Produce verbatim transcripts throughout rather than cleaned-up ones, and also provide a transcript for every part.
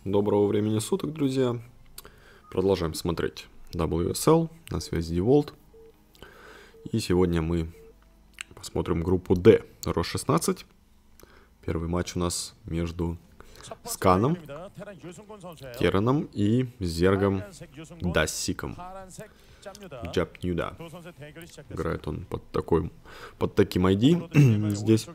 Доброго времени суток, друзья. Продолжаем смотреть дабл ю эс эл, на связи Деволт. И сегодня мы посмотрим группу D, Ро шестнадцать. Первый матч у нас между Сканом, Тераном и Зергом Дассиком. Джабнюда. Играет он под, такой, под таким ай ди здесь.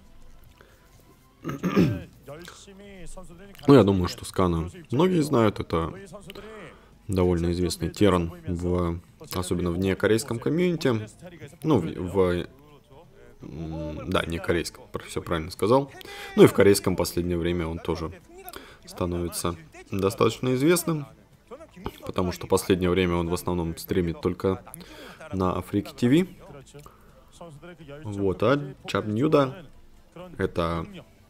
Ну, я думаю, что Скана многие знают. Это довольно известный Теран, в, особенно в некорейском комьюнити. Ну, в, в да, не корейском, все правильно сказал. Ну и в корейском последнее время он тоже становится достаточно известным, потому что последнее время он в основном стримит только на Африке ти ви. Вот, а Джабнюда — это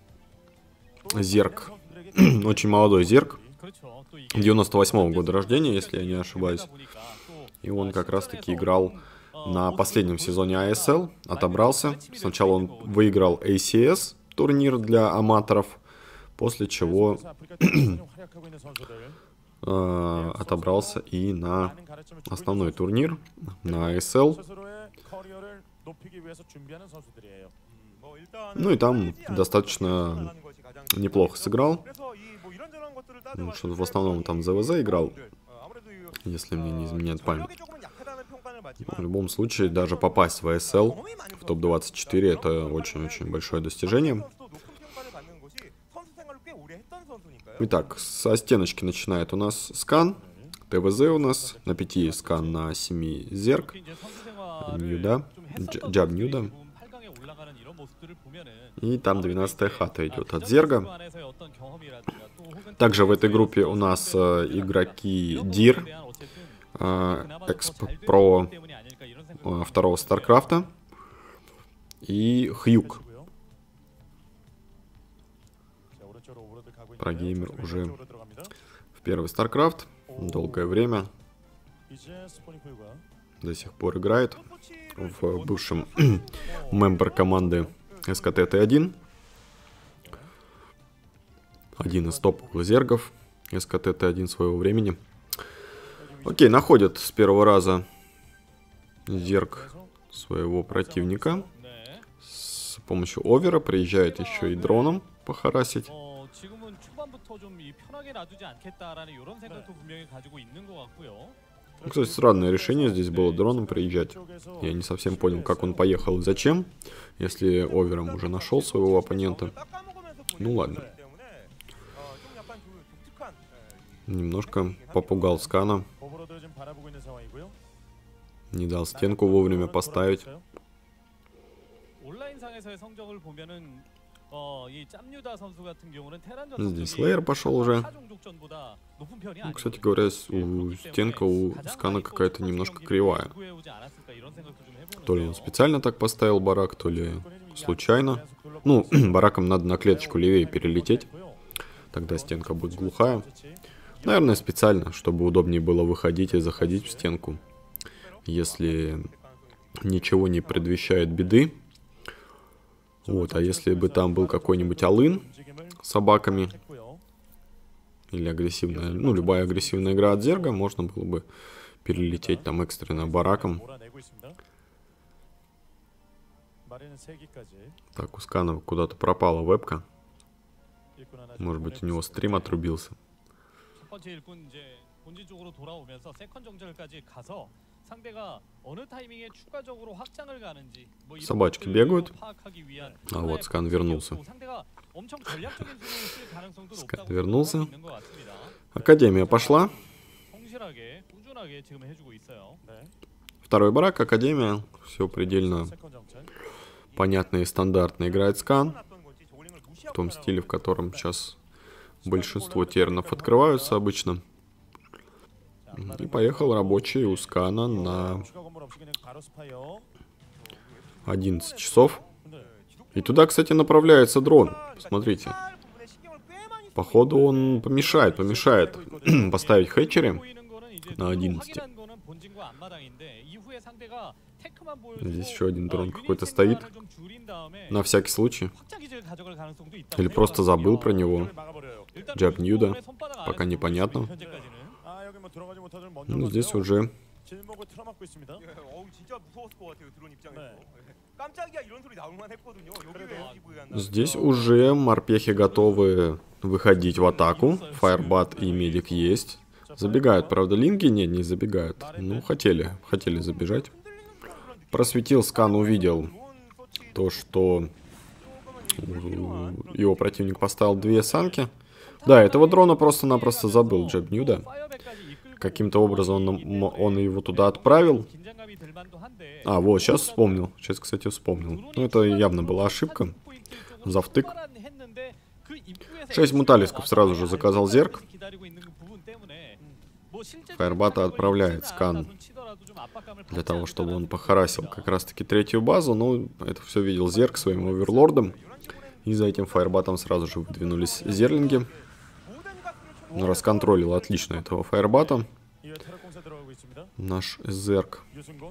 Зерг, очень молодой Зерг, девяносто восьмого года рождения, если я не ошибаюсь. И он как раз-таки играл на последнем сезоне ай эс эл, отобрался. Сначала он выиграл эй си эс турнир для аматоров, после чего э, отобрался и на основной турнир, на ай эс эл. Ну и там достаточно неплохо сыграл. Ну, что в основном там зэ вэ зэ играл, если мне не изменяет память. В любом случае, даже попасть в ай эс эл, в топ двадцать четыре, это очень-очень большое достижение. Итак, со стеночки начинает у нас Скан, тэ вэ зэ у нас, на пяти Скан, на семи Зерг, Нюда, Джабнюда. И там двенадцатая хата идет от Зерга. Также в этой группе у нас э, игроки Дир, э, экс-про э, второго Старкрафта и Хьюк. Прогеймер уже в первый Старкрафт долгое время до сих пор играет в бывшем мембер команды эс ка тэ тэ один. Один из топовых зергов эс ка тэ тэ один своего времени. Окей, находит с первого раза Зерг своего противника. С помощью овера приезжает еще и дроном похарасить. Кстати, странное решение здесь было дроном приезжать. Я не совсем понял, как он поехал и зачем, если овером уже нашел своего оппонента. Ну ладно. Немножко попугал Скана. Не дал стенку вовремя поставить. Здесь Слеер пошел уже. Ну, кстати говоря, у стенка у Скана какая-то немножко кривая. То ли он специально так поставил барак, то ли случайно. Ну, бараком надо на клеточку левее перелететь. Тогда стенка будет глухая. Наверное, специально, чтобы удобнее было выходить и заходить в стенку. Если ничего не предвещает беды. Вот, а если бы там был какой-нибудь алын с собаками, или агрессивная, ну, любая агрессивная игра от Зерга, можно было бы перелететь там экстренно бараком. Так, у Скана куда-то пропала вебка. Может быть, у него стрим отрубился. Собачки бегают. А вот Скан вернулся. Скан вернулся. Академия пошла. Второй барак, Академия. Все предельно понятно и стандартно играет Скан. В том стиле, в котором сейчас большинство тернов открываются обычно. И поехал рабочий у Скана на одиннадцать часов. И туда, кстати, направляется дрон. Посмотрите. Походу он помешает, помешает поставить хэтчери на одиннадцать. Здесь еще один дрон какой-то стоит. На всякий случай. Или просто забыл про него. Джабнюда. пока непонятно. Ну, здесь уже... Здесь уже морпехи готовы выходить в атаку. Фаербат и медик есть. Забегают, правда, линги? Нет, не забегают. Ну, хотели, хотели забежать. Просветил скан, увидел то, что его противник поставил две санки. Да, этого дрона просто-напросто забыл Джабнюда. Каким-то образом он, он его туда отправил. А, вот, сейчас вспомнил. Сейчас, кстати, вспомнил. Ну, это явно была ошибка. Завтык. Шесть муталисков сразу же заказал зерк. Фаербата отправляет скан для того, чтобы он похарасил как раз-таки третью базу. Но это все видел зерк своим оверлордом. И за этим фаербатом сразу же выдвинулись зерлинги. Расконтролил отлично этого фаербата наш зерк.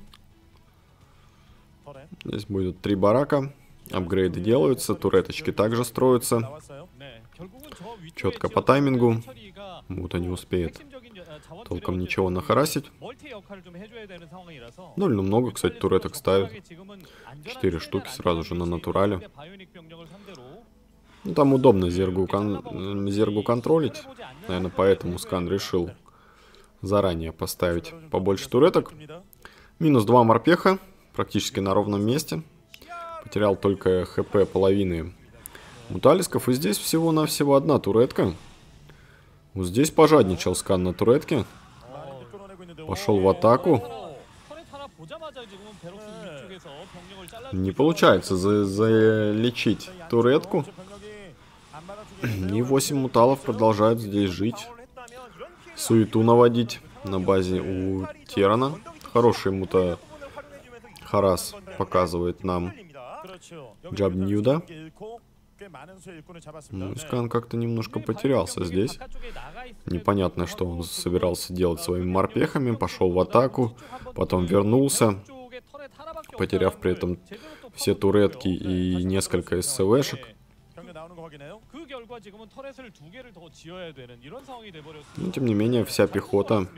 Здесь будет три барака. Апгрейды делаются, туреточки также строятся. Четко по таймингу. Мута не успеет толком ничего нахарасить. Довольно много, кстати, туреток ставит. Четыре штуки сразу же на натурале. Ну, там удобно зергу, кон... зергу контролить. Наверное, поэтому скан решил заранее поставить побольше туреток. Минус два морпеха. Практически на ровном месте. Потерял только хп половины муталисков. И здесь всего-навсего одна туретка. Вот здесь пожадничал скан на туретке. Пошел в атаку. Не получается за залечить туретку. И восемь муталов продолжают здесь жить. Суету наводить на базе у Терана. Хороший мута харас показывает нам Джабнюда. Ну, скан как-то немножко потерялся здесь. Непонятно, что он собирался делать своими морпехами. Пошел в атаку, потом вернулся, потеряв при этом все туретки и несколько СВшек. Но, тем не менее, вся пехота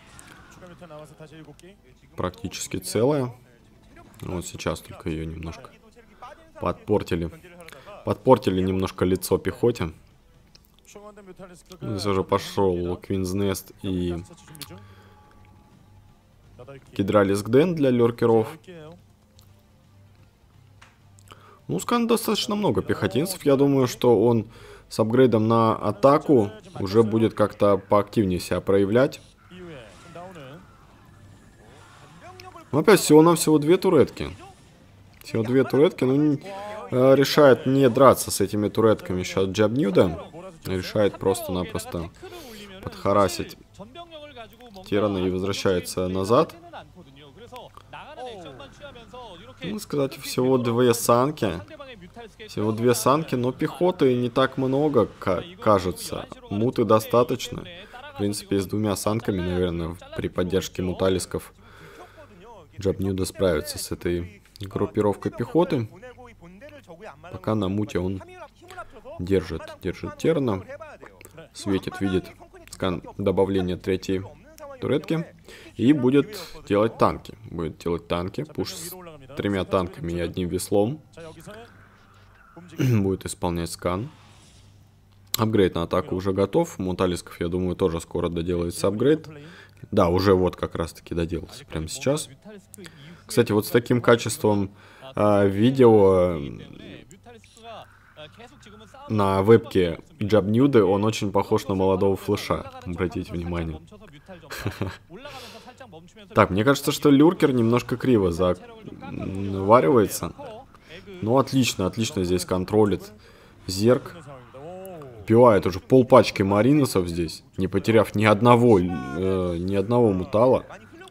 практически целая. Вот сейчас только ее немножко подпортили. Подпортили немножко лицо пехоте. Здесь уже пошел Квинзнест и Кидралис Гден для леркеров. Ну, скан достаточно много пехотинцев. Я думаю, что он с апгрейдом на атаку уже будет как-то поактивнее себя проявлять. Но опять всего-навсего две туретки. Всего две туретки. Ну, решает не драться с этими туретками сейчас Джабнюда. Решает просто-напросто подхарасить Терана и возвращается назад. Ну, сказать, всего две санки. Всего две санки, но пехоты не так много, как кажется. Муты достаточно. В принципе, с двумя санками, наверное, при поддержке муталисков Джабнюда справится с этой группировкой пехоты. Пока на муте он держит, держит Терна. Светит, видит скан добавления третьей туретки. И будет делать танки. Будет делать танки. Пуш с тремя танками и одним веслом. Будет исполнять скан. Апгрейд на атаку уже готов. Муталисков, я думаю, тоже скоро доделается апгрейд. Да, уже вот как раз таки доделался. Прямо сейчас. Кстати, вот с таким качеством э, видео на вебке Джабнюды он очень похож на молодого флэша. Обратите внимание. Так, мне кажется, что люркер немножко криво заваривается. Ну, отлично, отлично здесь контролит зерк. Убивает уже полпачки мариносов здесь, не потеряв ни одного, э, ни одного мутала.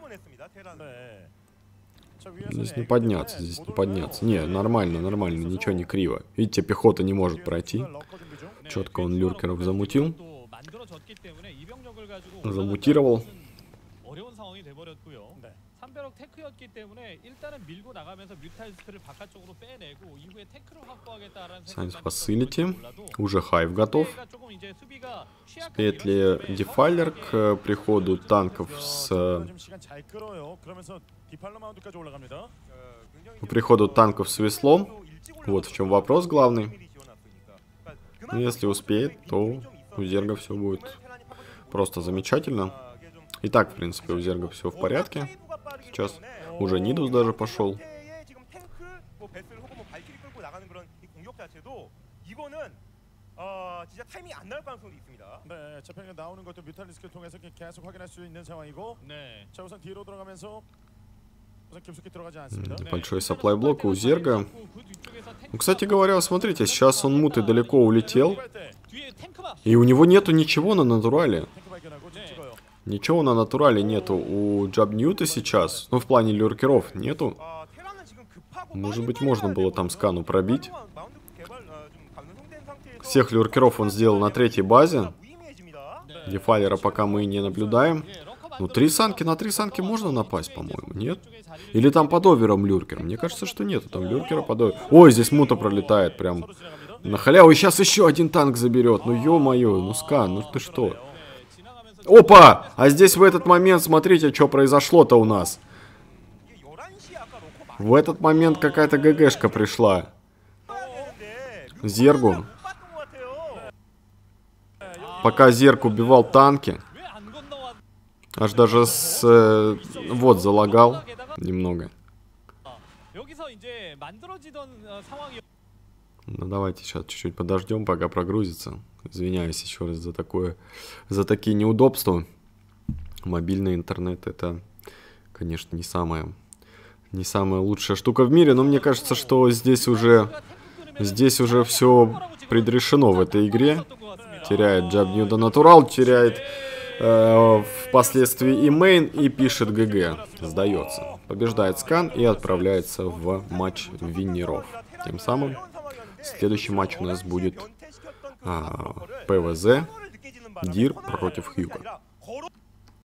Здесь не подняться, здесь не подняться. Не, нормально, нормально, ничего не криво. Видите, пехота не может пройти. Четко он люркеров замутил. Замутировал. Science Facility. Уже Хайв готов. Успеет ли Дефайлер к приходу танков с... К приходу танков с веслом? Вот в чем вопрос главный. Если успеет, то у Зерга все будет просто замечательно. И так, в принципе, у Зерга все в порядке. Сейчас уже Нидус даже пошел. Большой сапплай блок у Зерга. Ну, кстати говоря, смотрите, сейчас он мут и далеко улетел. И у него нету ничего на натурале. Ничего на натурале нету у Джабньюта сейчас. Ну, в плане люркеров нету. Может быть, можно было там скану пробить. Всех люркеров он сделал на третьей базе. Дефайлера пока мы не наблюдаем. Ну, три санки на три санки можно напасть, по-моему, нет? Или там под овером люркер? Мне кажется, что нету там люркера под овером. Ой, здесь мута пролетает прям на халяву. И сейчас еще один танк заберет. Ну, ё-моё, ну, скан, ну ты что? Опа! А здесь в этот момент, смотрите, что произошло-то у нас. В этот момент какая-то ГГшка пришла. Зергу. Пока Зерг убивал танки. Аж даже с... Э, вот, залагал немного. Ну, давайте сейчас чуть-чуть подождем, пока прогрузится. Извиняюсь еще раз за такое... За такие неудобства. Мобильный интернет — это, конечно, не самая... Не самая лучшая штука в мире, но мне кажется, что здесь уже... Здесь уже все предрешено в этой игре. Теряет Джабньюда Натурал, теряет... Впоследствии и мейн, и пишет ГГ. Сдается. Побеждает скан и отправляется в матч виннеров. Тем самым следующий матч у нас будет а, ПВЗ Дир против Хьюга.